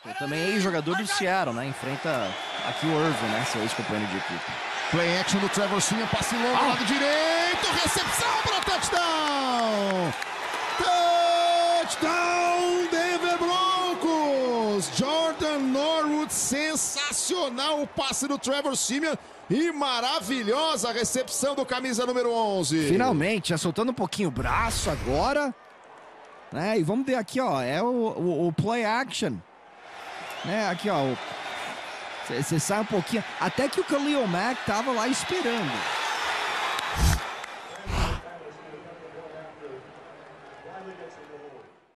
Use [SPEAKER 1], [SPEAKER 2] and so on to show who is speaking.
[SPEAKER 1] Também é ex-jogador do Seattle, né? Enfrenta aqui o Irvin, né? Seu ex-companheiro de equipe.
[SPEAKER 2] Play action do Trevor Siemian, passe longo, lado direito, recepção para touchdown! Touchdown, Denver Broncos! Jordan Norwood, sensacional o passe do Trevor Siemian e maravilhosa a recepção do camisa número 11.
[SPEAKER 1] Finalmente, já soltando um pouquinho o braço agora, né? E vamos ver aqui, ó, é o play action, né? Aqui, ó, você sai um pouquinho, até que o Khalil Mack tava lá esperando.